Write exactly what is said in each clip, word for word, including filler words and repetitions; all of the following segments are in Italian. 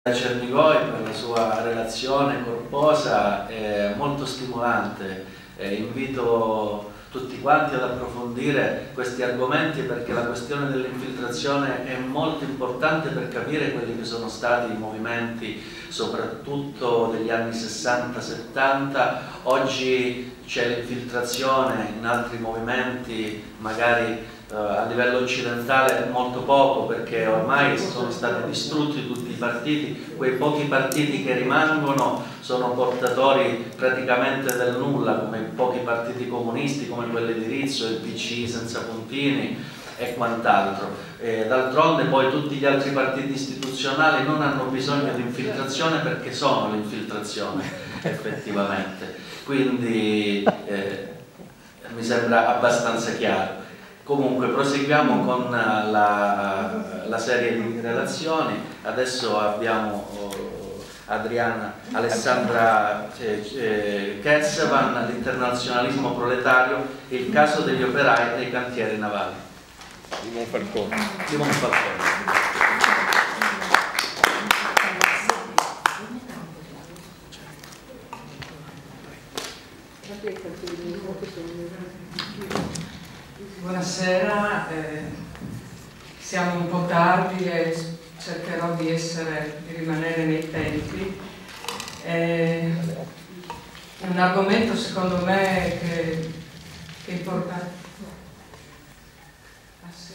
Cernigoj per la sua relazione corposa e molto stimolante. E invito tutti quanti ad approfondire questi argomenti perché la questione dell'infiltrazione è molto importante per capire quelli che sono stati i movimenti soprattutto degli anni sessanta settanta. Oggi c'è l'infiltrazione in altri movimenti, magari Uh, a livello occidentale molto poco, perché ormai sono stati distrutti tutti i partiti. Quei pochi partiti che rimangono sono portatori praticamente del nulla, come i pochi partiti comunisti, come quelli di Rizzo, il P C I senza puntini e quant'altro. D'altronde poi tutti gli altri partiti istituzionali non hanno bisogno di infiltrazione perché sono l'infiltrazione effettivamente. Quindi eh, mi sembra abbastanza chiaro. Comunque proseguiamo con la, la serie di relazioni. Adesso abbiamo oh, Adriana Alessandra eh, Kessevan, l'internazionalismo proletario e il caso degli operai dei cantieri navali di Monfalcone. Di Monfalcone. Buonasera, eh, siamo un po' tardi e cercherò di, essere, di rimanere nei tempi. Eh, è un argomento secondo me che, che è importante. Ah, sì.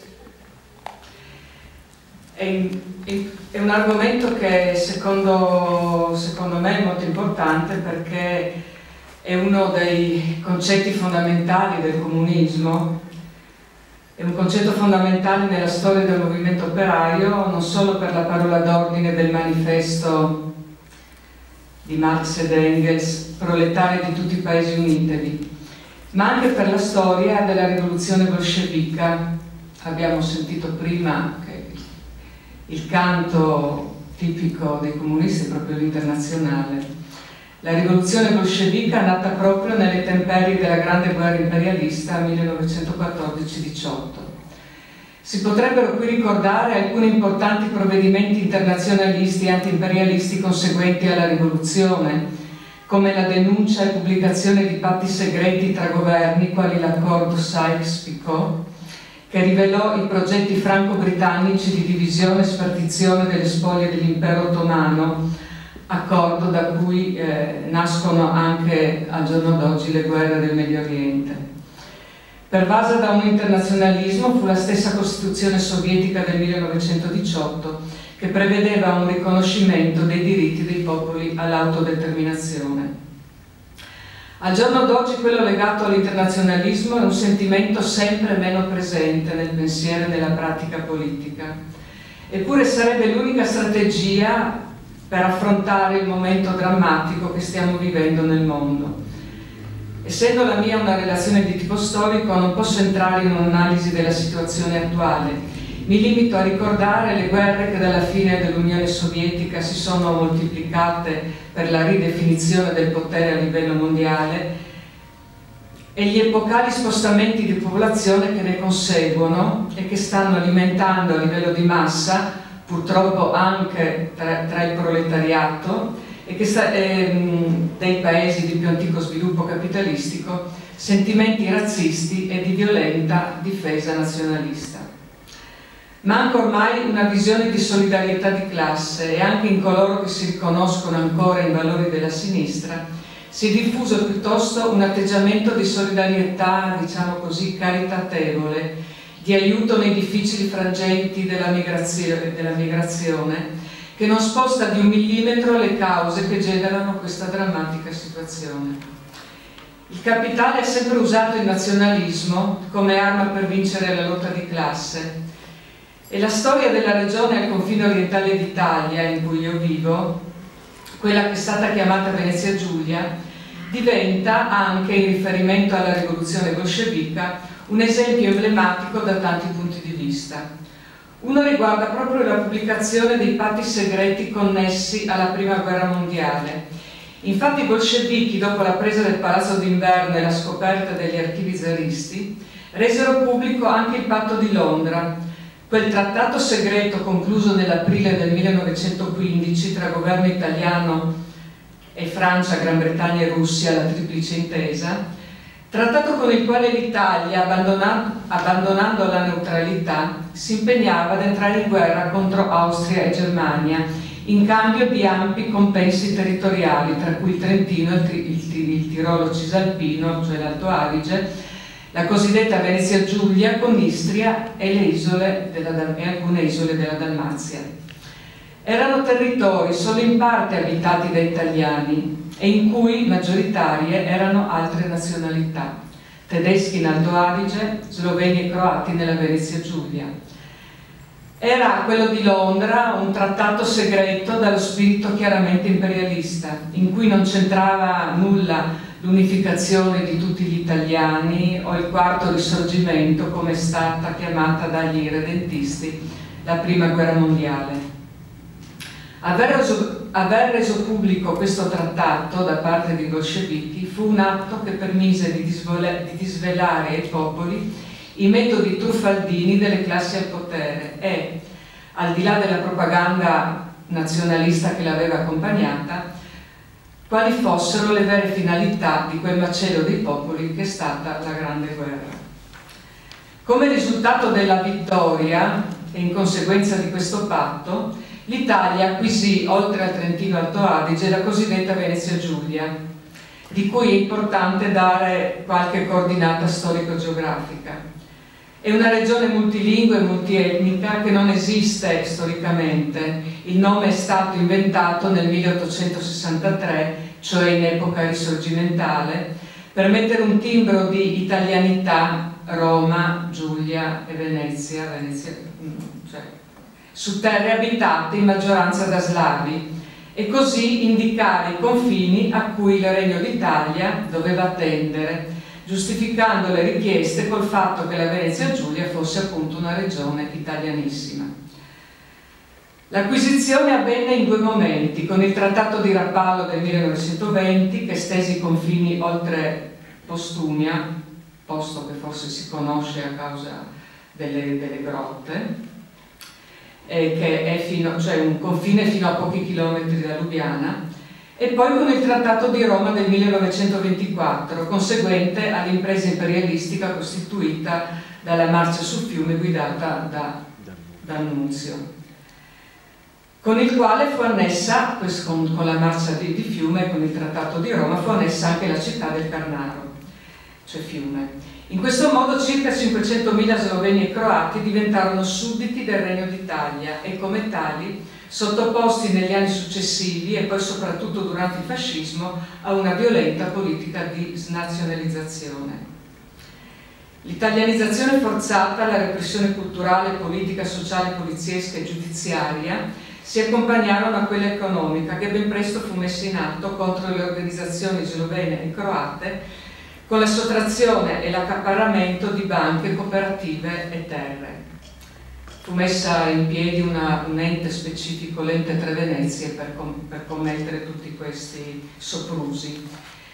è, è un argomento che secondo, secondo me è molto importante perché è uno dei concetti fondamentali del comunismo. È un concetto fondamentale nella storia del movimento operaio, non solo per la parola d'ordine del manifesto di Marx ed Engels, proletari di tutti i paesi unitevi, ma anche per la storia della rivoluzione bolscevica. Abbiamo sentito prima che il canto tipico dei comunisti è proprio l'Internazionale. La rivoluzione bolscevica è nata proprio nelle temperie della grande guerra imperialista millenovecentoquattordici diciotto. Si potrebbero qui ricordare alcuni importanti provvedimenti internazionalisti e anti-imperialisti conseguenti alla rivoluzione, come la denuncia e pubblicazione di patti segreti tra governi, quali l'accordo Sykes-Picot, che rivelò i progetti franco-britannici di divisione e spartizione delle spoglie dell'impero ottomano, accordo da cui eh, nascono anche al giorno d'oggi le guerre del Medio Oriente. Pervasa da un internazionalismo fu la stessa Costituzione sovietica del millenovecentodiciotto che prevedeva un riconoscimento dei diritti dei popoli all'autodeterminazione. Al giorno d'oggi quello legato all'internazionalismo è un sentimento sempre meno presente nel pensiero e nella pratica politica. Eppure sarebbe l'unica strategia per affrontare il momento drammatico che stiamo vivendo nel mondo. Essendo la mia una relazione di tipo storico, non posso entrare in un'analisi della situazione attuale. Mi limito a ricordare le guerre che dalla fine dell'Unione Sovietica si sono moltiplicate per la ridefinizione del potere a livello mondiale e gli epocali spostamenti di popolazione che ne conseguono e che stanno alimentando a livello di massa, purtroppo anche tra, tra il proletariato e che sta, ehm, dei paesi di più antico sviluppo capitalistico, sentimenti razzisti e di violenta difesa nazionalista. Manca ormai una visione di solidarietà di classe e anche in coloro che si riconoscono ancora in valori della sinistra si è diffuso piuttosto un atteggiamento di solidarietà, diciamo così, caritatevole, di aiuto nei difficili frangenti della migrazione, della migrazione, che non sposta di un millimetro le cause che generano questa drammatica situazione. Il capitale ha sempre usato il nazionalismo come arma per vincere la lotta di classe e la storia della regione al confine orientale d'Italia, in cui io vivo, quella che è stata chiamata Venezia Giulia, diventa anche, in riferimento alla rivoluzione bolscevica, un esempio emblematico da tanti punti di vista. Uno riguarda proprio la pubblicazione dei patti segreti connessi alla Prima Guerra Mondiale. Infatti i bolscevichi, dopo la presa del Palazzo d'Inverno e la scoperta degli archivi zaristi, resero pubblico anche il patto di Londra, Quel trattato segreto concluso nell'aprile del millenovecentoquindici tra governo italiano e Francia, Gran Bretagna e Russia, la triplice intesa, trattato con il quale l'Italia, abbandonando la neutralità, si impegnava ad entrare in guerra contro Austria e Germania in cambio di ampi compensi territoriali, tra cui il Trentino, il, il, il Tirolo Cisalpino, cioè l'Alto Adige, la cosiddetta Venezia Giulia con Istria e, le isole della, e alcune isole della Dalmazia. Erano territori solo in parte abitati da italiani e in cui maggioritarie erano altre nazionalità, tedeschi in Alto Adige, sloveni e croati nella Venezia Giulia. Era quello di Londra un trattato segreto dallo spirito chiaramente imperialista, in cui non c'entrava nulla l'unificazione di tutti gli italiani o il quarto risorgimento, come è stata chiamata dagli irredentisti la prima guerra mondiale. Aver reso, aver reso pubblico questo trattato da parte dei bolscevichi fu un atto che permise di, disvole, di disvelare ai popoli i metodi truffaldini delle classi al potere e, al di là della propaganda nazionalista che l'aveva accompagnata, quali fossero le vere finalità di quel macello dei popoli che è stata la Grande Guerra. Come risultato della vittoria e in conseguenza di questo patto, l'Italia acquisì, oltre al Trentino Alto Adige, la cosiddetta Venezia Giulia, di cui è importante dare qualche coordinata storico-geografica. È una regione multilingue e multietnica che non esiste storicamente. Il nome è stato inventato nel milleottocentosessantatré, cioè in epoca risorgimentale, per mettere un timbro di italianità Roma, Giulia e Venezia, Venezia cioè, su terre abitate in maggioranza da slavi, e così indicare i confini a cui il Regno d'Italia doveva tendere, giustificando le richieste col fatto che la Venezia Giulia fosse appunto una regione italianissima. L'acquisizione avvenne in due momenti, con il Trattato di Rapallo del millenovecentoventi, che estese i confini oltre Postumia, posto che forse si conosce a causa delle, delle grotte, eh, che è fino, cioè un confine fino a pochi chilometri da Lubiana, e poi con il Trattato di Roma del millenovecentoventiquattro, conseguente all'impresa imperialistica costituita dalla marcia sul fiume guidata da D'Annunzio, con il quale fu annessa, con, con la marcia di, di Fiume e con il Trattato di Roma, fu annessa anche la città del Carnaro, cioè Fiume. In questo modo circa cinquecentomila sloveni e croati diventarono sudditi del Regno d'Italia e come tali sottoposti negli anni successivi e poi soprattutto durante il fascismo a una violenta politica di snazionalizzazione. L'italianizzazione forzata, la repressione culturale, politica, sociale, poliziesca e giudiziaria si accompagnarono a quella economica che ben presto fu messa in atto contro le organizzazioni slovene e croate, con la sottrazione e l'accaparramento di banche, cooperative e terre. Fu messa in piedi una, un ente specifico, l'ente Tre Venezie, per, com per commettere tutti questi soprusi.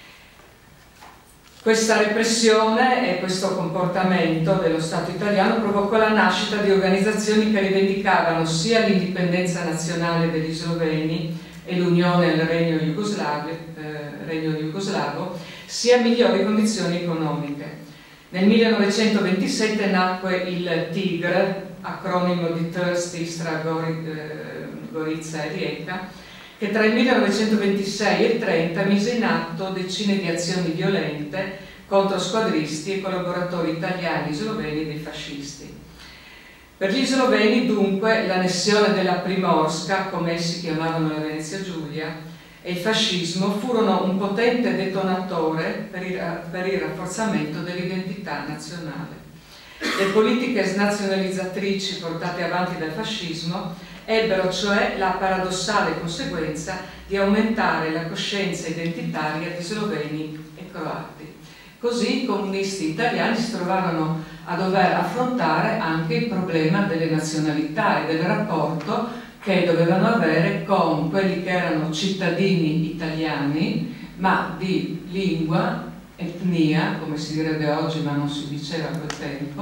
Questa repressione e questo comportamento dello Stato italiano provocò la nascita di organizzazioni che rivendicavano sia l'indipendenza nazionale degli sloveni e l'unione al Regno Jugoslavo, eh, Regno Jugoslavo, sia migliori condizioni economiche. Nel millenovecentoventisette nacque il TIGR, acronimo di Trst, Istra, Gorizia e Rijeka, che tra il millenovecentoventisei e il trenta mise in atto decine di azioni violente contro squadristi e collaboratori italiani e sloveni dei fascisti. Per gli sloveni, dunque, l'annessione della Primorska, come essi chiamavano la Venezia Giulia, e il fascismo furono un potente detonatore per il, per il rafforzamento dell'identità nazionale. Le politiche snazionalizzatrici portate avanti dal fascismo ebbero cioè la paradossale conseguenza di aumentare la coscienza identitaria di sloveni e croati. Così i comunisti italiani si trovarono a dover affrontare anche il problema delle nazionalità e del rapporto che dovevano avere con quelli che erano cittadini italiani, ma di lingua, etnia, come si direbbe oggi ma non si diceva a quel tempo,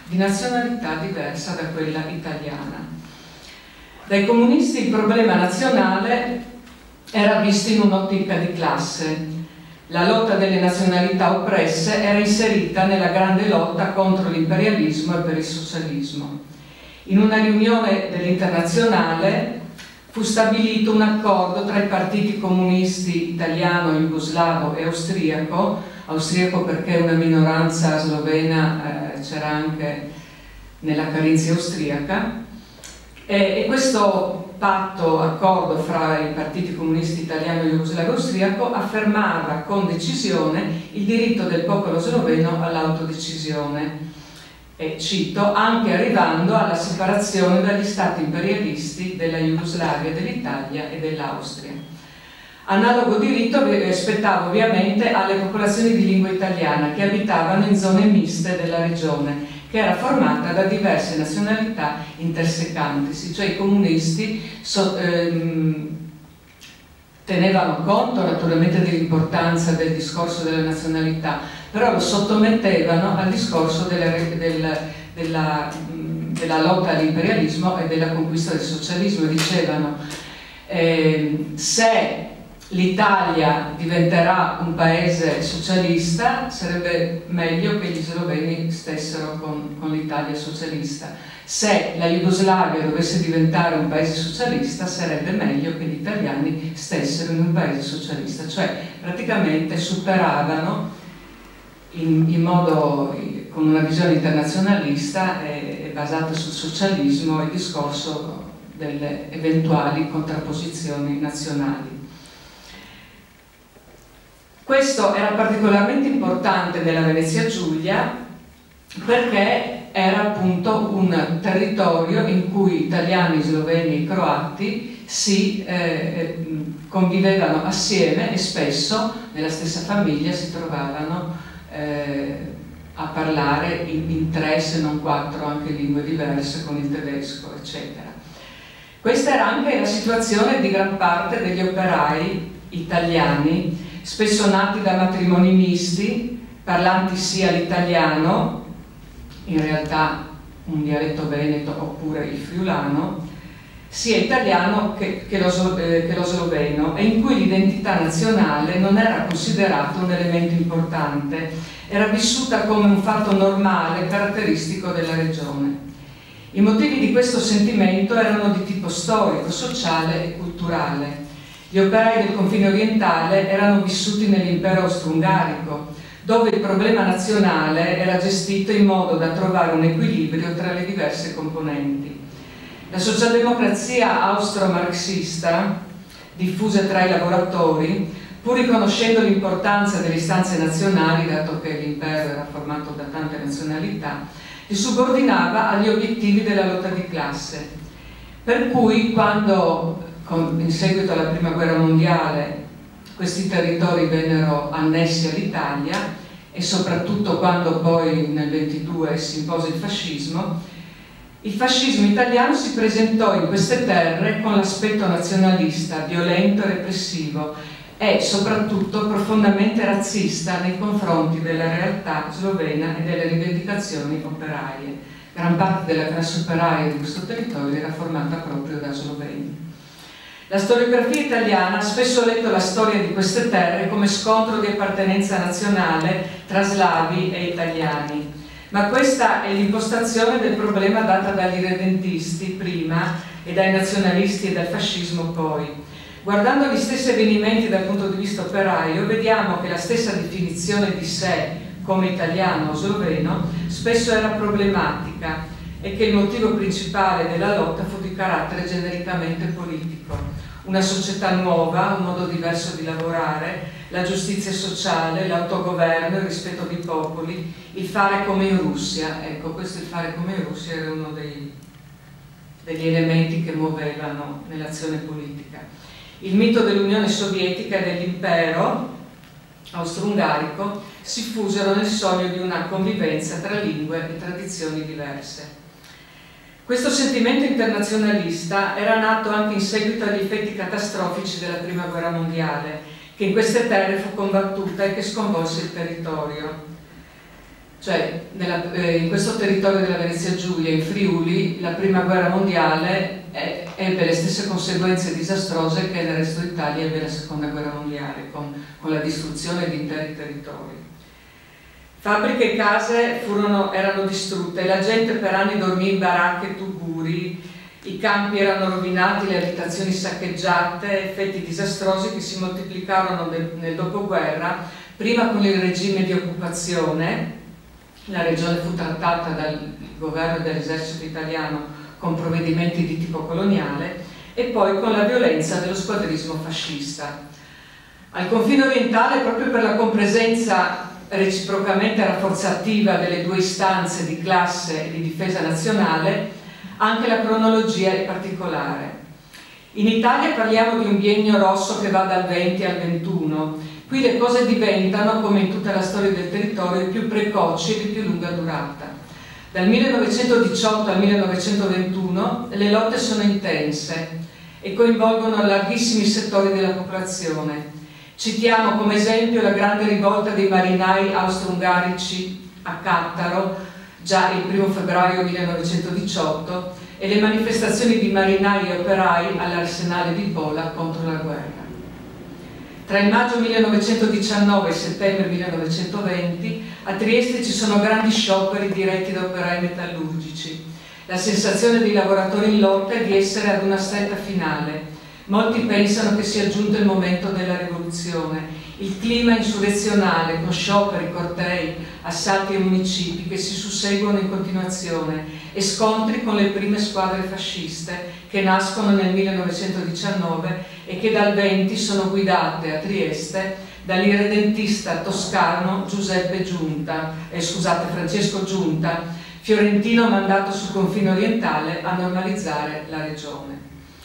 di nazionalità diversa da quella italiana. Dai comunisti il problema nazionale era visto in un'ottica di classe. La lotta delle nazionalità oppresse era inserita nella grande lotta contro l'imperialismo e per il socialismo. In una riunione dell'Internazionale fu stabilito un accordo tra i partiti comunisti italiano, jugoslavo e austriaco, austriaco perché una minoranza slovena eh, c'era anche nella Carinzia austriaca, e, e questo patto, accordo fra i partiti comunisti italiano, jugoslavo e austriaco affermava con decisione il diritto del popolo sloveno all'autodecisione, e cito, anche arrivando alla separazione dagli stati imperialisti della Jugoslavia, dell'Italia e dell'Austria. Analogo diritto spettava ovviamente alle popolazioni di lingua italiana che abitavano in zone miste della regione, che era formata da diverse nazionalità intersecantisi, cioè i comunisti so, ehm, tenevano conto naturalmente dell'importanza del discorso della nazionalità, però lo sottomettevano al discorso della, del, della, della lotta all'imperialismo e della conquista del socialismo. Dicevano eh, se l'Italia diventerà un paese socialista sarebbe meglio che gli sloveni stessero con, con l'Italia socialista, se la Jugoslavia dovesse diventare un paese socialista sarebbe meglio che gli italiani stessero in un paese socialista, cioè praticamente superavano in, in modo, con una visione internazionalista e, e basata sul socialismo, il discorso delle eventuali contrapposizioni nazionali. Questo era particolarmente importante nella Venezia Giulia perché era appunto un territorio in cui italiani, sloveni e croati si eh, convivevano assieme e spesso nella stessa famiglia si trovavano eh, a parlare in, in tre se non quattro anche lingue diverse con il tedesco, eccetera. Questa era anche la situazione di gran parte degli operai italiani, spesso nati da matrimoni misti, parlanti sia l'italiano, in realtà un dialetto veneto oppure il friulano, sia italiano che, che, lo, eh, che lo sloveno, e in cui l'identità nazionale non era considerata un elemento importante, era vissuta come un fatto normale, caratteristico della regione. I motivi di questo sentimento erano di tipo storico, sociale e culturale. Gli operai del confine orientale erano vissuti nell'impero austro-ungarico, dove il problema nazionale era gestito in modo da trovare un equilibrio tra le diverse componenti. La socialdemocrazia austro-marxista, diffusa tra i lavoratori, pur riconoscendo l'importanza delle istanze nazionali, dato che l'impero era formato da tante nazionalità, li subordinava agli obiettivi della lotta di classe. Per cui, quando in seguito alla prima guerra mondiale questi territori vennero annessi all'Italia e soprattutto quando poi nel ventidue si impose il fascismo, il fascismo italiano si presentò in queste terre con l'aspetto nazionalista, violento e repressivo e soprattutto profondamente razzista nei confronti della realtà slovena e delle rivendicazioni operaie. Gran parte della classe operaia di questo territorio era formata proprio da sloveni. La storiografia italiana ha spesso letto la storia di queste terre come scontro di appartenenza nazionale tra slavi e italiani, ma questa è l'impostazione del problema data dagli irredentisti prima e dai nazionalisti e dal fascismo poi. Guardando gli stessi avvenimenti dal punto di vista operaio, vediamo che la stessa definizione di sé come italiano o sloveno spesso era problematica e che il motivo principale della lotta fu di carattere genericamente politico. Una società nuova, un modo diverso di lavorare, la giustizia sociale, l'autogoverno, il rispetto dei popoli, il fare come in Russia. Ecco, questo il fare come in Russia era uno dei, degli elementi che muovevano nell'azione politica. Il mito dell'Unione Sovietica e dell'impero austro-ungarico si fusero nel sogno di una convivenza tra lingue e tradizioni diverse. Questo sentimento internazionalista era nato anche in seguito agli effetti catastrofici della Prima Guerra Mondiale, che in queste terre fu combattuta e che sconvolse il territorio. Cioè, nella, eh, in questo territorio della Venezia Giulia, in Friuli, la prima guerra mondiale è, ebbe le stesse conseguenze disastrose che nel resto d'Italia ebbe la seconda guerra mondiale, con, con la distruzione di interi territori. Fabbriche e case furono, erano distrutte, la gente per anni dormì in baracche e tuguri, i campi erano rovinati, le abitazioni saccheggiate, effetti disastrosi che si moltiplicarono nel, nel dopoguerra, prima con il regime di occupazione. La regione fu trattata dal governo e dall'esercito italiano con provvedimenti di tipo coloniale e poi con la violenza dello squadrismo fascista. Al confine orientale, proprio per la compresenza reciprocamente rafforzativa delle due istanze di classe e di difesa nazionale, anche la cronologia è particolare. In Italia parliamo di un biennio rosso che va dal venti al ventuno. Qui le cose diventano, come in tutta la storia del territorio, più precoci e di più lunga durata. Dal millenovecentodiciotto al millenovecentoventuno le lotte sono intense e coinvolgono larghissimi settori della popolazione. Citiamo come esempio la grande rivolta dei marinai austro-ungarici a Cattaro, già il primo febbraio millenovecentodiciotto, e le manifestazioni di marinai e operai all'Arsenale di Pola contro la guerra. Tra il maggio millenovecentodiciannove e il settembre millenovecentoventi a Trieste ci sono grandi scioperi diretti da operai metallurgici. La sensazione dei lavoratori in lotta è di essere ad una stretta finale. Molti pensano che sia giunto il momento della rivoluzione. Il clima insurrezionale, con scioperi, cortei, assalti ai municipi che si susseguono in continuazione e scontri con le prime squadre fasciste che nascono nel millenovecentodiciannove e che dal venti sono guidate a Trieste dall'irredentista toscano Giuseppe Giunta, eh, scusate, Francesco Giunta, fiorentino mandato sul confine orientale a normalizzare la regione.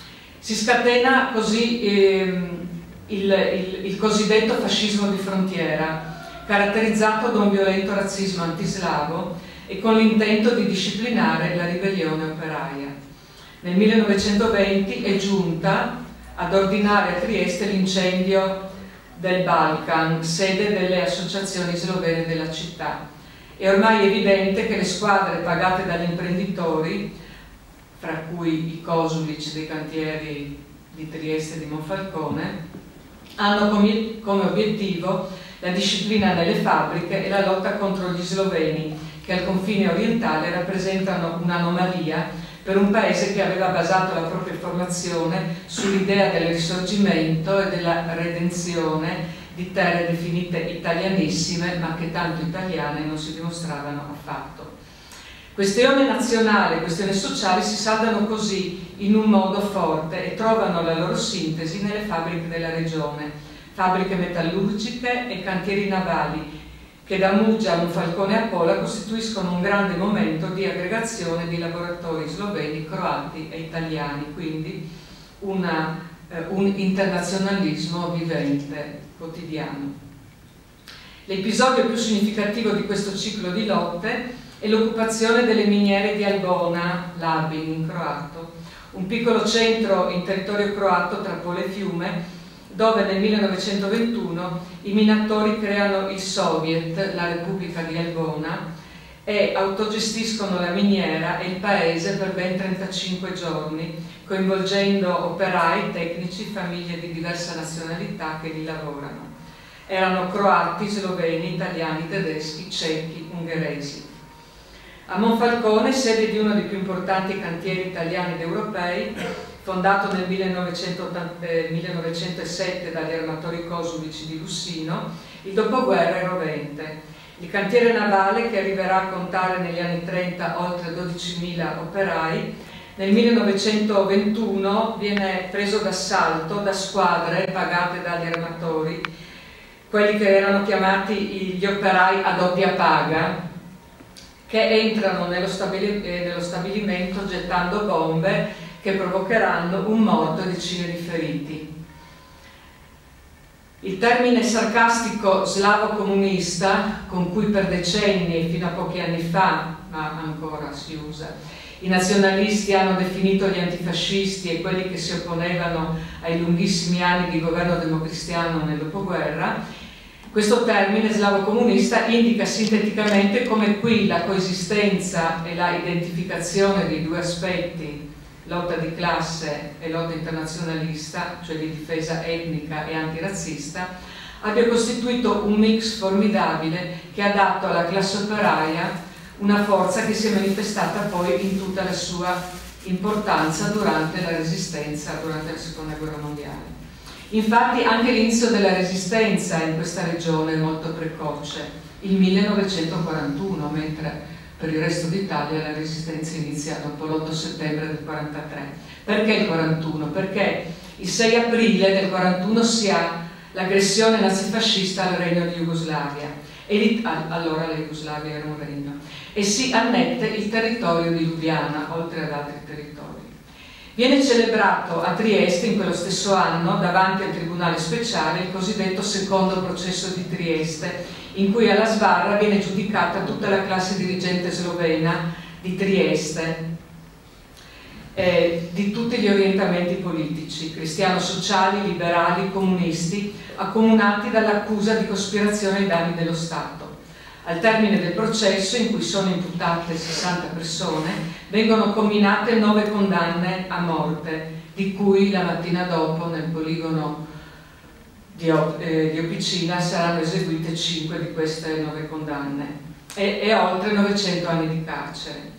Si scatena così ehm, il, il, il cosiddetto fascismo di frontiera, caratterizzato da un violento razzismo antislavo e con l'intento di disciplinare la ribellione operaia. Nel millenovecentoventi è giunta ad ordinare a Trieste l'incendio del Balkan, sede delle associazioni slovene della città. È ormai evidente che le squadre pagate dagli imprenditori, fra cui i Kosulic dei cantieri di Trieste e di Monfalcone, hanno come, come obiettivo la disciplina nelle fabbriche e la lotta contro gli sloveni, che al confine orientale rappresentano un'anomalia per un paese che aveva basato la propria formazione sull'idea del risorgimento e della redenzione di terre definite italianissime, ma che tanto italiane non si dimostravano affatto. Questione nazionale e questione sociale si saldano così in un modo forte e trovano la loro sintesi nelle fabbriche della regione, fabbriche metallurgiche e cantieri navali, che da Muggia a Monfalcone a Pola costituiscono un grande momento di aggregazione di lavoratori sloveni, croati e italiani, quindi una, eh, un internazionalismo vivente, quotidiano. L'episodio più significativo di questo ciclo di lotte è l'occupazione delle miniere di Albona, Labin in croato, un piccolo centro in territorio croato tra Pola e Fiume, dove nel millenovecentoventuno i minatori creano il Soviet, la Repubblica di Albona, e autogestiscono la miniera e il paese per ben trentacinque giorni, coinvolgendo operai, tecnici, famiglie di diversa nazionalità che lì lavorano. Erano croati, sloveni, italiani, tedeschi, cechi, ungheresi. A Monfalcone, sede di uno dei più importanti cantieri italiani ed europei, fondato nel millenovecentosette dagli armatori Kosulic di Lussino, il dopoguerra è rovente. Il cantiere navale, che arriverà a contare negli anni trenta oltre dodicimila operai, nel millenovecentoventuno viene preso d'assalto da squadre pagate dagli armatori, quelli che erano chiamati gli operai a doppia paga, che entrano nello, stabili nello stabilimento gettando bombe che provocheranno un morto e decine di feriti. Il termine sarcastico slavo comunista, con cui per decenni, fino a pochi anni fa, ma ancora si usa, i nazionalisti hanno definito gli antifascisti e quelli che si opponevano ai lunghissimi anni di governo democristiano nel dopoguerra, Questo termine slavo-comunista indica sinteticamente come qui la coesistenza e la identificazione dei due aspetti, lotta di classe e lotta internazionalista, cioè di difesa etnica e antirazzista, abbia costituito un mix formidabile che ha dato alla classe operaia una forza che si è manifestata poi in tutta la sua importanza durante la resistenza, durante la seconda guerra mondiale. Infatti anche l'inizio della resistenza in questa regione è molto precoce, il millenovecentoquarantuno, mentre per il resto d'Italia la resistenza inizia dopo l'otto settembre del quarantatré. Perché il quarantuno? Perché il sei aprile del quarantuno si ha l'aggressione nazifascista al Regno di Jugoslavia, e allora la Jugoslavia era un regno, e si annette il territorio di Lubiana, oltre ad altri territori. Viene celebrato a Trieste in quello stesso anno, davanti al Tribunale Speciale, il cosiddetto secondo processo di Trieste, in cui alla sbarra viene giudicata tutta la classe dirigente slovena di Trieste, eh, di tutti gli orientamenti politici, cristiano-sociali, liberali, comunisti, accomunati dall'accusa di cospirazione ai danni dello Stato. Al termine del processo, in cui sono imputate sessanta persone, vengono comminate nove condanne a morte, di cui la mattina dopo nel poligono di, eh, di Opicina saranno eseguite cinque di queste nove condanne e, e oltre novecento anni di carcere.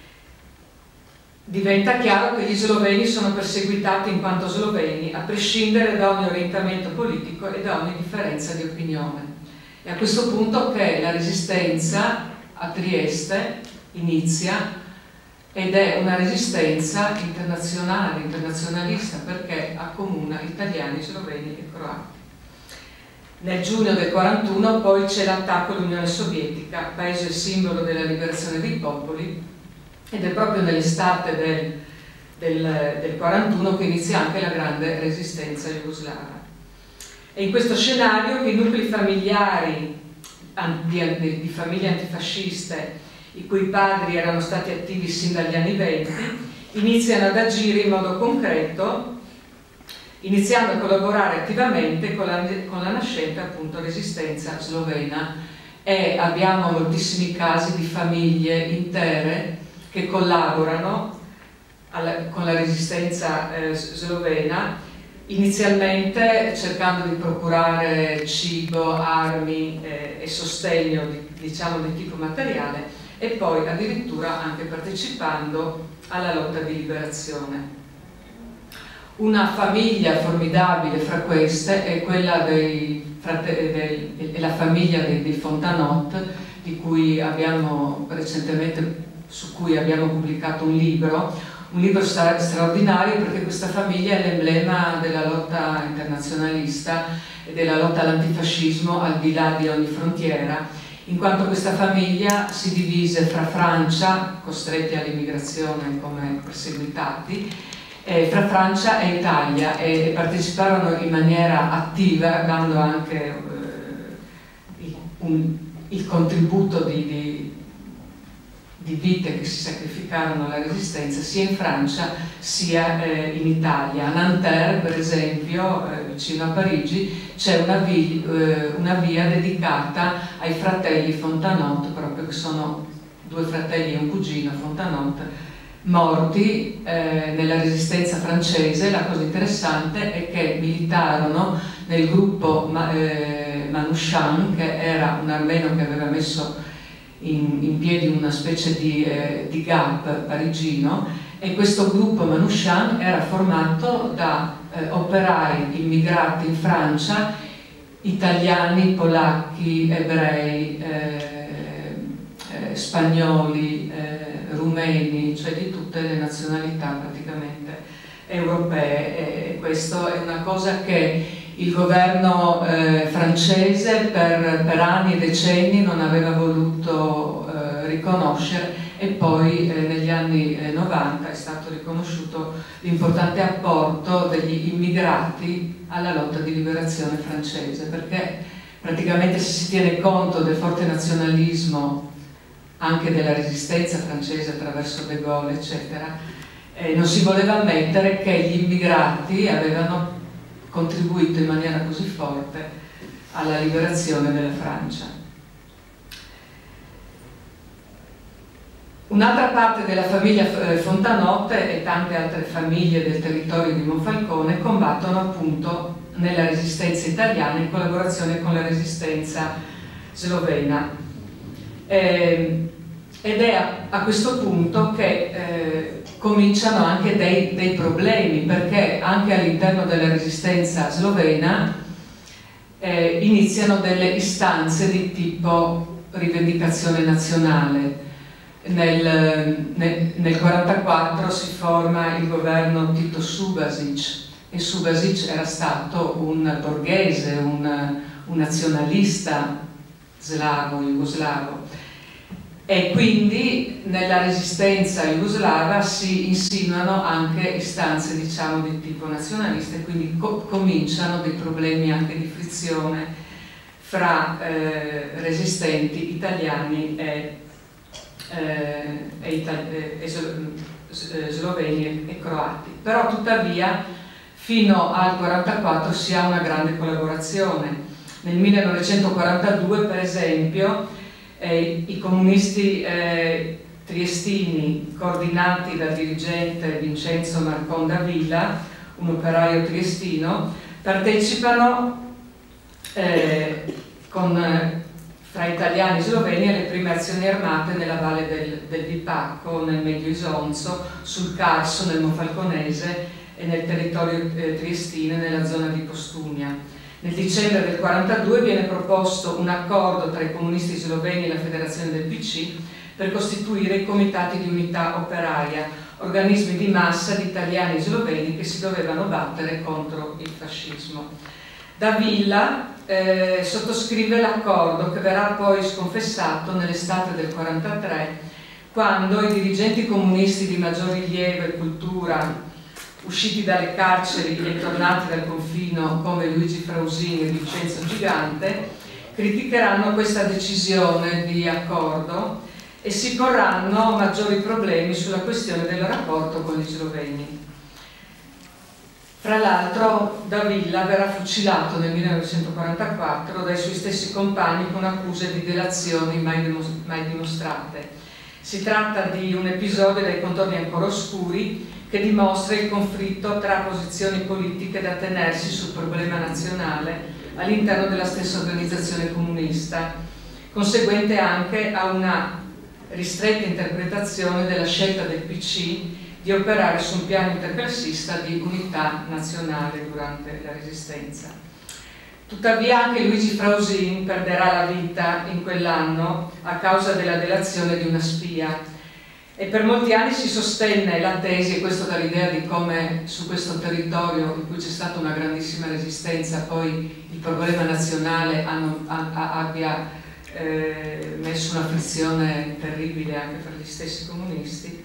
Diventa chiaro che gli sloveni sono perseguitati in quanto sloveni, a prescindere da ogni orientamento politico e da ogni differenza di opinione. È a questo punto che la resistenza a Trieste inizia, ed è una resistenza internazionale, internazionalista, perché accomuna italiani, sloveni e croati. Nel giugno del quarantuno poi c'è l'attacco all'Unione Sovietica, paese simbolo della liberazione dei popoli, ed è proprio nell'estate del, del, del quarantuno che inizia anche la grande resistenza jugoslava. È in questo scenario che i nuclei familiari di, di famiglie antifasciste, i cui padri erano stati attivi sin dagli anni venti, iniziano ad agire in modo concreto, iniziando a collaborare attivamente con la, con la nascente appunto resistenza slovena, e abbiamo moltissimi casi di famiglie intere che collaborano alla, con la resistenza eh, slovena, inizialmente cercando di procurare cibo, armi eh, e sostegno di, diciamo di tipo materiale, e poi addirittura anche partecipando alla lotta di liberazione. Una famiglia formidabile fra queste è quella dei fratelli, dei, è la famiglia dei, dei Fontanot, di cui abbiamo recentemente, su cui abbiamo pubblicato un libro, un libro straordinario, perché questa famiglia è l'emblema della lotta internazionalista e della lotta all'antifascismo al di là di ogni frontiera, in quanto questa famiglia si divise fra Francia, costretti all'immigrazione come perseguitati, eh, fra Francia e Italia, e, e parteciparono in maniera attiva, dando anche eh, il, un, il contributo di, di di vite che si sacrificarono alla resistenza sia in Francia sia eh, in Italia. A Nanterre, per esempio, eh, vicino a Parigi, c'è una, vi eh, una via dedicata ai fratelli Fontanot, proprio che sono due fratelli e un cugino Fontanot, morti eh, nella resistenza francese. La cosa interessante è che militarono nel gruppo Ma eh, Manouchian, che era un armeno che aveva messo In, in piedi una specie di, eh, di G A P parigino, e questo gruppo Manouchian era formato da eh, operai immigrati in Francia, italiani, polacchi, ebrei, eh, eh, spagnoli, eh, rumeni, cioè di tutte le nazionalità praticamente europee, e questo è una cosa che il governo eh, francese per, per anni e decenni non aveva voluto eh, riconoscere, e poi eh, negli anni eh, novanta è stato riconosciuto l'importante apporto degli immigrati alla lotta di liberazione francese, perché praticamente se si tiene conto del forte nazionalismo anche della resistenza francese attraverso De Gaulle eccetera, eh, non si voleva ammettere che gli immigrati avevano contribuito in maniera così forte alla liberazione della Francia. Un'altra parte della famiglia Fontanotte e tante altre famiglie del territorio di Monfalcone combattono appunto nella resistenza italiana in collaborazione con la resistenza slovena. Eh, ed è a, a questo punto che eh, cominciano anche dei, dei problemi, perché anche all'interno della resistenza slovena eh, iniziano delle istanze di tipo rivendicazione nazionale. Nel millenovecentoquarantaquattro si forma il governo Tito Subasic, e Subasic era stato un borghese, un, un nazionalista slavo, jugoslavo, e quindi nella resistenza jugoslava si insinuano anche istanze, diciamo, di tipo nazionalista, e quindi co cominciano dei problemi anche di frizione fra eh, resistenti italiani e Eh, e, e, e sloveni e croati. Però tuttavia fino al millenovecentoquarantaquattro si ha una grande collaborazione. Nel millenovecentoquarantadue, per esempio, eh, i comunisti eh, triestini, coordinati dal dirigente Vincenzo Marconda Villa, un operaio triestino, partecipano eh, con fra italiani e sloveni alle prime azioni armate nella valle del, del Vipacco, nel Medio Isonzo, sul Carso, nel Monfalconese e nel territorio eh, triestino, nella zona di Postumia. Nel dicembre del millenovecentoquarantadue viene proposto un accordo tra i comunisti sloveni e la Federazione del P C per costituire i comitati di unità operaia, organismi di massa di italiani e sloveni che si dovevano battere contro il fascismo. Da Villa eh, sottoscrive l'accordo, che verrà poi sconfessato nell'estate del millenovecentoquarantatré, quando i dirigenti comunisti di maggior rilievo e cultura, usciti dalle carceri e tornati dal confino come Luigi Frausini e Vincenzo Gigante, criticheranno questa decisione di accordo e si porranno maggiori problemi sulla questione del rapporto con gli sloveni. Fra l'altro Davilla verrà fucilato nel millenovecentoquarantaquattro dai suoi stessi compagni con accuse di delazioni mai, mai dimostrate. Si tratta di un episodio dai contorni ancora oscuri che dimostra il conflitto tra posizioni politiche da tenersi sul problema nazionale all'interno della stessa organizzazione comunista, conseguente anche a una ristretta interpretazione della scelta del P C di operare su un piano interclassista di unità nazionale durante la Resistenza. Tuttavia anche Luigi Frausin perderà la vita in quell'anno a causa della delazione di una spia, e per molti anni si sostenne la tesi, e questo dà l'idea di come su questo territorio in cui c'è stata una grandissima resistenza poi il problema nazionale hanno, a, a, abbia eh, messo una frizione terribile anche per gli stessi comunisti.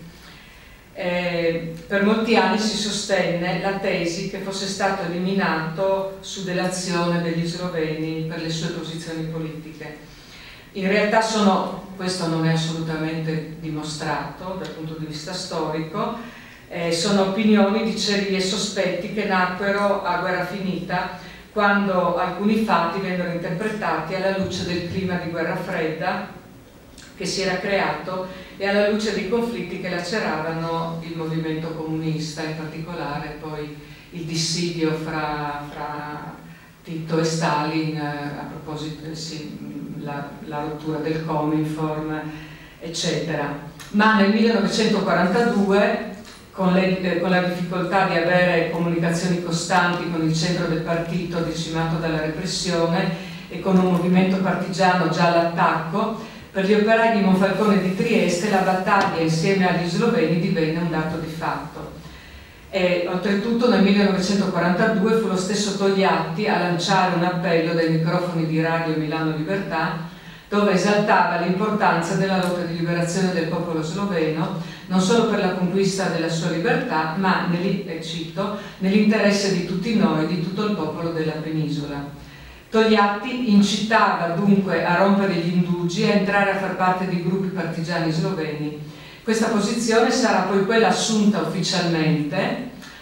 Eh, per molti anni si sostenne la tesi che fosse stato eliminato su delazione degli sloveni per le sue posizioni politiche. In realtà sono, questo non è assolutamente dimostrato dal punto di vista storico, eh, sono opinioni, dicerie e sospetti che nacquero a guerra finita, quando alcuni fatti vennero interpretati alla luce del clima di guerra fredda che si era creato e alla luce dei conflitti che laceravano il movimento comunista, in particolare poi il dissidio fra, fra Tito e Stalin, a proposito sì, la, la rottura del Cominform, eccetera. Ma nel millenovecentoquarantadue, con, le, con la difficoltà di avere comunicazioni costanti con il centro del partito decimato dalla repressione e con un movimento partigiano già all'attacco, per gli operai di Monfalcone e di Trieste la battaglia insieme agli sloveni divenne un dato di fatto. E oltretutto nel millenovecentoquarantadue fu lo stesso Togliatti a lanciare un appello dai microfoni di Radio Milano Libertà, dove esaltava l'importanza della lotta di liberazione del popolo sloveno, non solo per la conquista della sua libertà, ma, e cito, nell'interesse di tutti noi, di tutto il popolo della penisola. Togliatti incitava dunque a rompere gli indugi e a entrare a far parte di gruppi partigiani sloveni. Questa posizione sarà poi quella assunta ufficialmente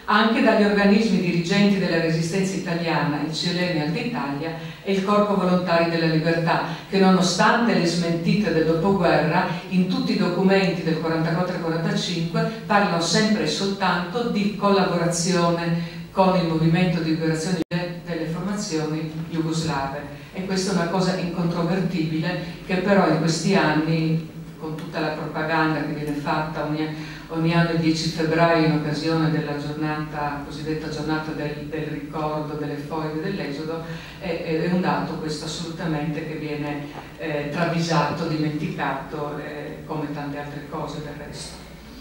anche dagli organismi dirigenti della Resistenza italiana, il C L N Alta Italia e il Corpo Volontari della Libertà, che nonostante le smentite del dopoguerra, in tutti i documenti del quarantaquattro quarantacinque parlano sempre e soltanto di collaborazione con il movimento di liberazione delle formazioni jugoslave. E questa è una cosa incontrovertibile che però in questi anni, con tutta la propaganda che viene fatta ogni ogni anno il dieci febbraio in occasione della giornata, cosiddetta giornata del, del ricordo delle foibe dell'Esodo, è, è un dato questo assolutamente che viene eh, travisato, dimenticato, eh, come tante altre cose del resto.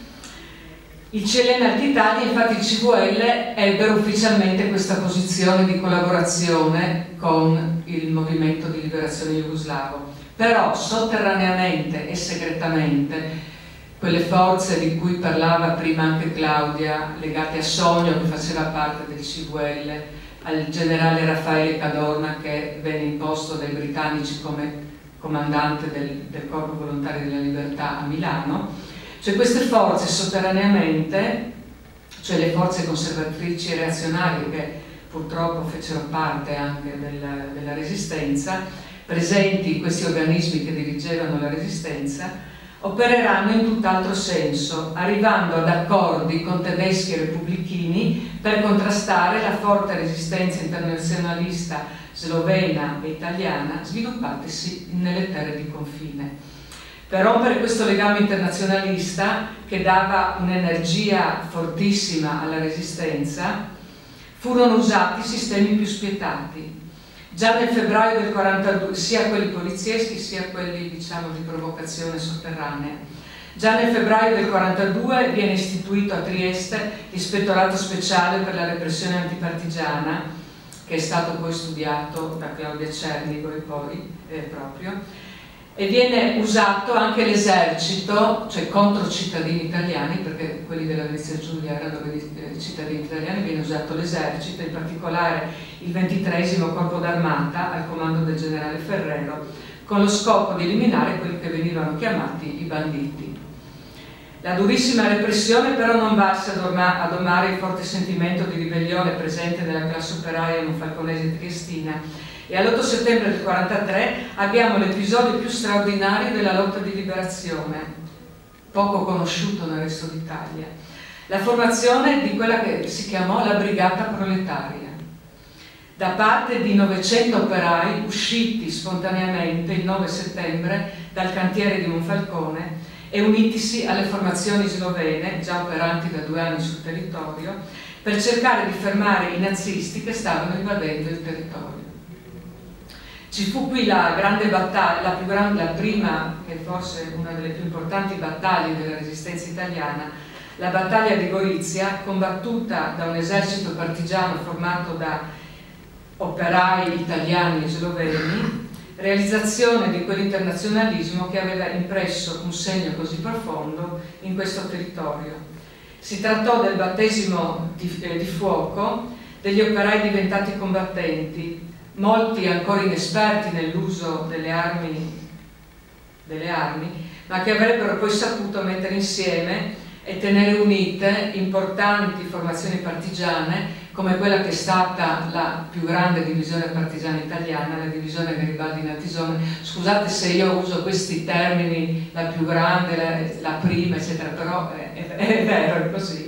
Il C L N Alta Italia, infatti il C V L, ebbero ufficialmente questa posizione di collaborazione con il movimento di liberazione jugoslavo, però sotterraneamente e segretamente quelle forze di cui parlava prima anche Claudia, legate a Sogno, che faceva parte del C V L, al generale Raffaele Cadorna, che venne imposto dai britannici come comandante del, del Corpo Volontario della Libertà a Milano, cioè queste forze sotterraneamente, cioè le forze conservatrici e reazionarie che purtroppo fecero parte anche della, della Resistenza, presenti in questi organismi che dirigevano la Resistenza, opereranno in tutt'altro senso, arrivando ad accordi con tedeschi e repubblichini per contrastare la forte resistenza internazionalista slovena e italiana sviluppatisi nelle terre di confine. Per rompere questo legame internazionalista, che dava un'energia fortissima alla resistenza, furono usati sistemi più spietati. Già nel febbraio del quarantadue, sia quelli polizieschi sia quelli, diciamo, di provocazione sotterranea. Già nel febbraio del quarantadue viene istituito a Trieste l'ispettorato speciale per la repressione antipartigiana, che è stato poi studiato da Claudia Cernigo e poi eh, proprio, e viene usato anche l'esercito, cioè contro cittadini italiani, perché quelli della Venezia Giulia erano cittadini italiani, viene usato l'esercito, in particolare il ventitreesimo Corpo d'Armata al comando del generale Ferrero, con lo scopo di eliminare quelli che venivano chiamati i banditi. La durissima repressione però non valse a domare il forte sentimento di ribellione presente nella classe operaia monfalconese triestina, e all'otto settembre del quarantatré abbiamo l'episodio più straordinario della lotta di liberazione, poco conosciuto nel resto d'Italia, la formazione di quella che si chiamò la Brigata Proletaria, da parte di novecento operai usciti spontaneamente il nove settembre dal cantiere di Monfalcone e unitisi alle formazioni slovene, già operanti da due anni sul territorio, per cercare di fermare i nazisti che stavano invadendo il territorio. Ci fu qui la grande battaglia, la, più grande, la prima, che forse una delle più importanti battaglie della resistenza italiana, la battaglia di Gorizia, combattuta da un esercito partigiano formato da operai italiani e sloveni, realizzazione di quell'internazionalismo che aveva impresso un segno così profondo in questo territorio. Si trattò del battesimo di, eh, di fuoco degli operai diventati combattenti, molti ancora inesperti nell'uso delle armi, delle armi, ma che avrebbero poi saputo mettere insieme e tenere unite importanti formazioni partigiane come quella che è stata la più grande divisione partigiana italiana, la divisione Garibaldi-Natisone. Scusate se io uso questi termini, la più grande, la, la prima, eccetera, però è, è, è vero, è così.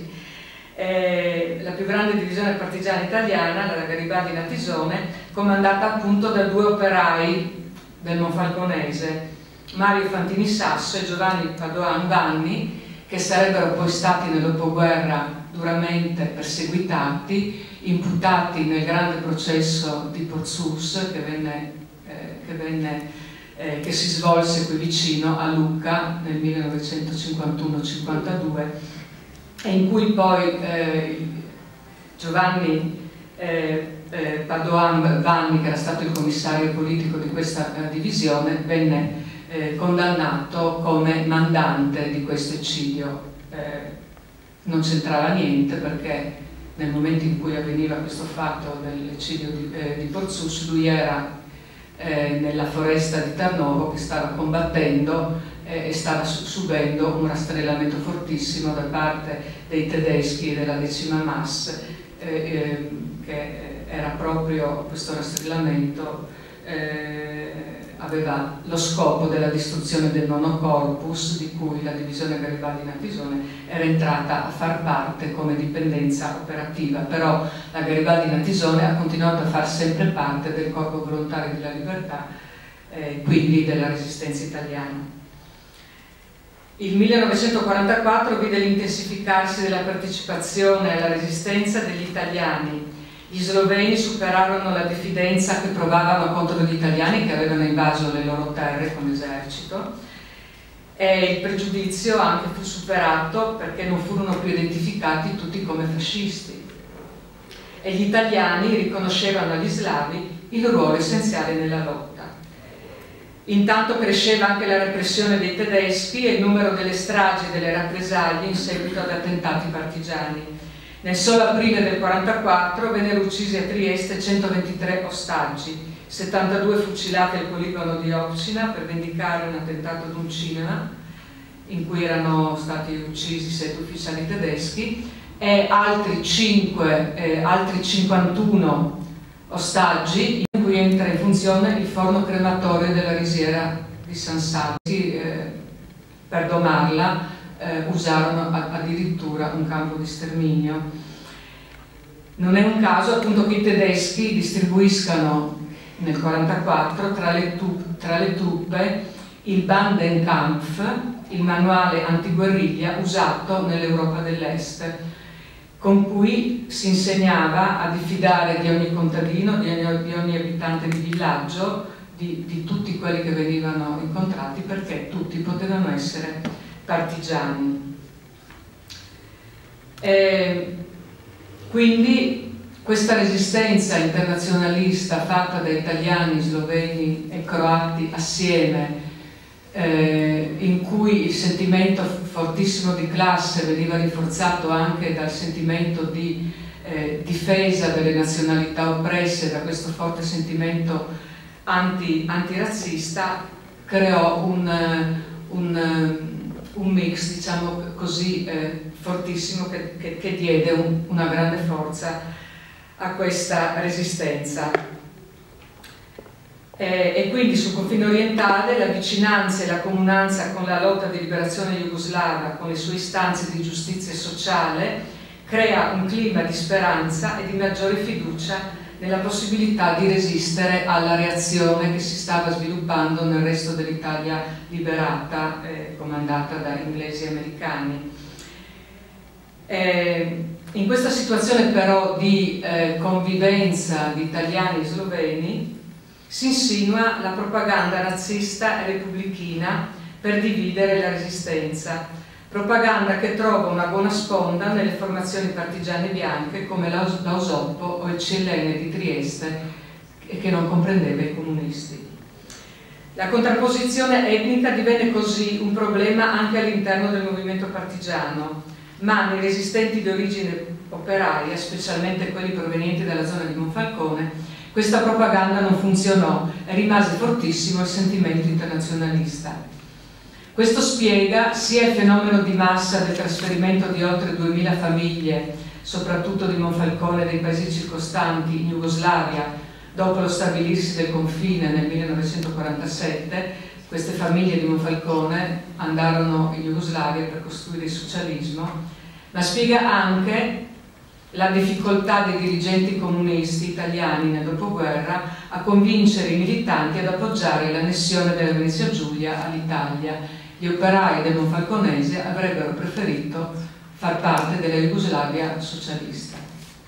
Eh, la più grande divisione partigiana italiana, la Garibaldi-Natisone, comandata appunto da due operai del Monfalconese, Mario Fantini Sasso e Giovanni Padoan Vanni, che sarebbero poi stati nel dopoguerra duramente perseguitati, imputati nel grande processo di Porzus che, venne, eh, che, venne, eh, che si svolse qui vicino a Lucca nel millenovecentocinquantuno cinquantadue, e in cui poi eh, Giovanni eh, eh, Padoan Vanni, che era stato il commissario politico di questa eh, divisione, venne eh, condannato come mandante di questo eccidio. Eh, non c'entrava niente, perché nel momento in cui avveniva questo fatto dell'eccidio di, eh, di Porzus, lui era eh, nella foresta di Tarnovo, che stava combattendo eh, e stava subendo un rastrellamento fortissimo da parte dei tedeschi della decima Mass, eh, eh, che era proprio questo rastrellamento eh, aveva lo scopo della distruzione del nono corpus, di cui la divisione Garibaldi-Natisone era entrata a far parte come dipendenza operativa, però la Garibaldi-Natisone ha continuato a far sempre parte del Corpo Volontario della Libertà, eh, quindi della Resistenza italiana. Il millenovecentoquarantaquattro vide l'intensificarsi della partecipazione alla resistenza degli italiani. Gli sloveni superarono la diffidenza che provavano contro gli italiani che avevano invaso le loro terre con l'esercito, e il pregiudizio anche fu superato perché non furono più identificati tutti come fascisti, e gli italiani riconoscevano agli slavi il ruolo essenziale nella lotta. Intanto cresceva anche la repressione dei tedeschi e il numero delle stragi e delle rappresaglie in seguito ad attentati partigiani. Nel solo aprile del millenovecentoquarantaquattro vennero uccisi a Trieste centoventitré ostaggi, settantadue fucilati al poligono di Opcina per vendicare un attentato ad un cinema in cui erano stati uccisi sette ufficiali tedeschi, e altri, cinque, eh, altri cinquantuno ostaggi in cui entra in funzione il forno crematorio della risiera di San Salvo. Eh, per domarla Eh, usarono addirittura un campo di sterminio. Non è un caso appunto che i tedeschi distribuiscano nel millenovecentoquarantaquattro tra le, tra le truppe il Bandenkampf, il manuale antiguerriglia usato nell'Europa dell'Est, con cui si insegnava a diffidare di ogni contadino, di ogni, di ogni abitante di villaggio, di, di tutti quelli che venivano incontrati, perché tutti potevano essere partigiani. E quindi questa resistenza internazionalista fatta da italiani, sloveni e croati assieme, eh, in cui il sentimento fortissimo di classe veniva rinforzato anche dal sentimento di eh, difesa delle nazionalità oppresse, da questo forte sentimento anti, antirazzista, creò un, un un mix, diciamo così, eh, fortissimo che, che, che diede un, una grande forza a questa resistenza. E, e quindi sul confine orientale la vicinanza e la comunanza con la lotta di liberazione jugoslava, con le sue istanze di giustizia sociale, crea un clima di speranza e di maggiore fiducia nella possibilità di resistere alla reazione che si stava sviluppando nel resto dell'Italia liberata, eh, comandata da inglesi e americani. Eh, in questa situazione però di eh, convivenza di italiani e sloveni si insinua la propaganda nazista e repubblichina per dividere la resistenza, propaganda che trova una buona sponda nelle formazioni partigiane bianche come la Osoppo o il C L N di Trieste, e che non comprendeva i comunisti. La contrapposizione etnica divenne così un problema anche all'interno del movimento partigiano, ma nei resistenti di origine operaia, specialmente quelli provenienti dalla zona di Monfalcone, questa propaganda non funzionò e rimase fortissimo il sentimento internazionalista. Questo spiega sia il fenomeno di massa del trasferimento di oltre duemila famiglie, soprattutto di Monfalcone e dei paesi circostanti, in Jugoslavia, dopo lo stabilirsi del confine nel millenovecentoquarantasette. Queste famiglie di Monfalcone andarono in Jugoslavia per costruire il socialismo, ma spiega anche la difficoltà dei dirigenti comunisti italiani nel dopoguerra a convincere i militanti ad appoggiare l'annessione della Venezia Giulia all'Italia. Gli operai del Monfalconese avrebbero preferito far parte della Jugoslavia socialista.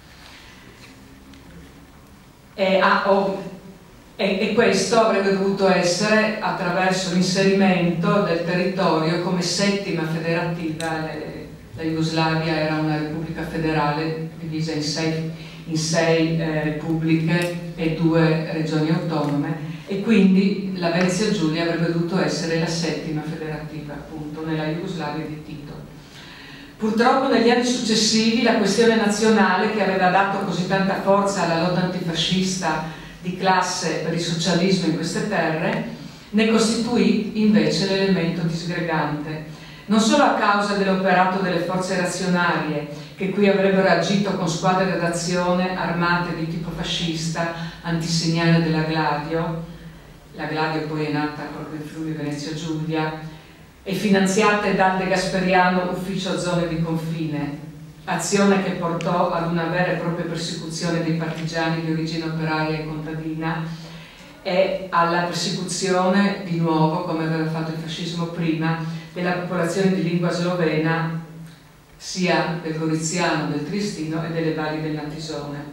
E, ah, oh, e, e questo avrebbe dovuto essere attraverso l'inserimento del territorio come settima federativa. Le, la Jugoslavia era una repubblica federale divisa in sei, in sei eh, repubbliche e due regioni autonome, e quindi la Venezia Giulia avrebbe dovuto essere la settima federativa, appunto, nella Jugoslavia di Tito. Purtroppo negli anni successivi la questione nazionale, che aveva dato così tanta forza alla lotta antifascista di di classe per il socialismo in queste terre, ne costituì invece l'elemento disgregante, non solo a causa dell'operato delle forze reazionarie che qui avrebbero agito con squadre d'azione armate di tipo fascista, antisegnale della Gladio, la Gladio poi è nata proprio in Friuli Venezia Giulia, e finanziate dal De Gasperiano Ufficio Zone di Confine, azione che portò ad una vera e propria persecuzione dei partigiani di origine operaia e contadina e alla persecuzione, di nuovo, come aveva fatto il fascismo prima, della popolazione di lingua slovena, sia del Goriziano, del Triestino e delle valli del Natisone.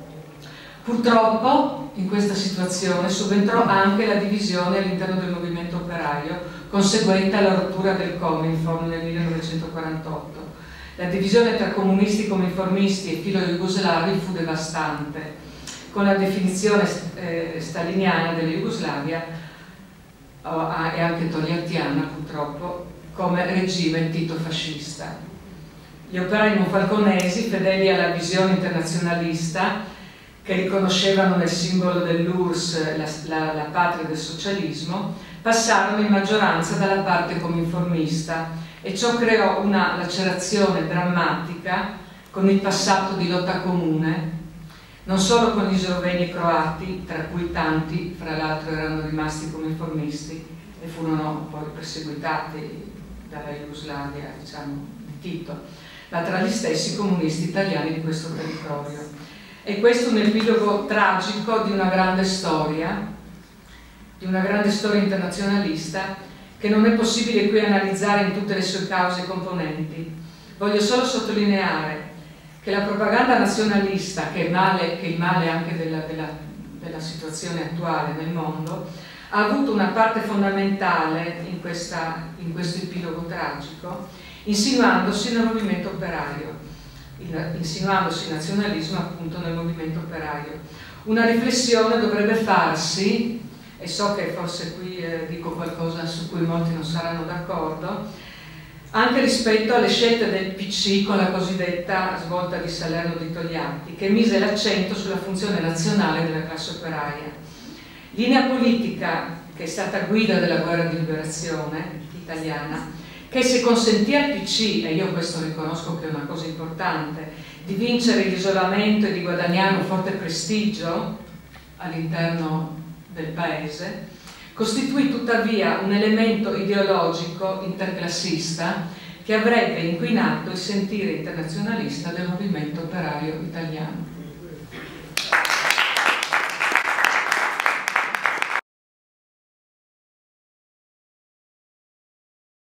Purtroppo in questa situazione subentrò anche la divisione all'interno del movimento operaio, conseguente alla rottura del Cominform nel millenovecentoquarantotto. La divisione tra comunisti, cominformisti e filo-jugoslavi fu devastante, con la definizione eh, staliniana della Jugoslavia oh, e anche togliattiana purtroppo come regime tito-fascista. Gli operai monfalconesi, fedeli alla visione internazionalista, che riconoscevano nel simbolo dell'U R S S la, la, la patria del socialismo, passarono in maggioranza dalla parte cominformista e ciò creò una lacerazione drammatica con il passato di lotta comune, non solo con gli sloveni e croati, tra cui tanti, fra l'altro, erano rimasti cominformisti e furono poi perseguitati dalla Jugoslavia, diciamo, di Tito, ma tra gli stessi comunisti italiani di questo territorio. E questo è un epilogo tragico di una grande storia, di una grande storia internazionalista che non è possibile qui analizzare in tutte le sue cause e componenti. Voglio solo sottolineare che la propaganda nazionalista, che è, male, che è il male anche della, della, della situazione attuale nel mondo, ha avuto una parte fondamentale in, questa, in questo epilogo tragico, insinuandosi nel movimento operaio. insinuandosi il nazionalismo appunto nel movimento operaio. Una riflessione dovrebbe farsi, e so che forse qui eh, dico qualcosa su cui molti non saranno d'accordo, anche rispetto alle scelte del P C con la cosiddetta svolta di Salerno di Togliatti, che mise l'accento sulla funzione nazionale della classe operaia. Linea politica che è stata guida della guerra di liberazione italiana, che se consentì al P C, e io questo riconosco che è una cosa importante, di vincere l'isolamento e di guadagnare un forte prestigio all'interno del paese, costituì tuttavia un elemento ideologico interclassista che avrebbe inquinato il sentire internazionalista del movimento operaio italiano.